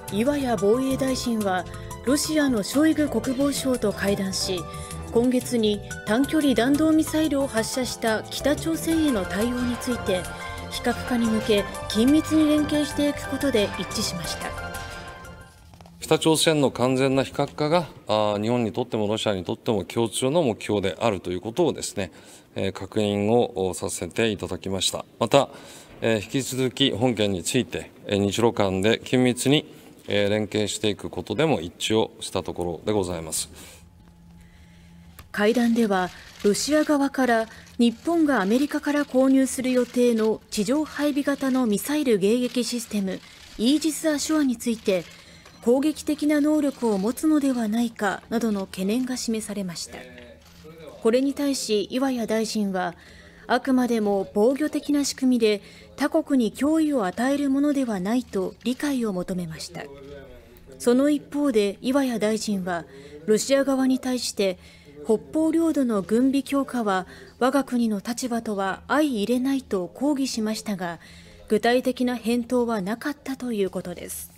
岩谷防衛大臣はロシアのショイグ国防相と会談し、今月に短距離弾道ミサイルを発射した北朝鮮への対応について非核化に向け緊密に連携していくことで一致しました。 北朝鮮の完全な非核化が日本にとってもロシアにとっても共通の目標であるということをですね、確認をさせていただきました。また、引き続き本件について日ロ間で緊密に連携していくことでも一致をしたところでございます。 会談ではロシア側から日本がアメリカから購入する予定の地上配備型のミサイル迎撃システムイージス・アショアについて攻撃的な能力を持つのではないかなどの懸念が示されました。これに対し岩谷大臣は、あくまでも防御的な仕組みで他国に脅威を与えるものではないと理解を求めました。その一方で岩谷大臣はロシア側に対して北方領土の軍備強化は我が国の立場とは相入れないと抗議しましたが、具体的な返答はなかったということです。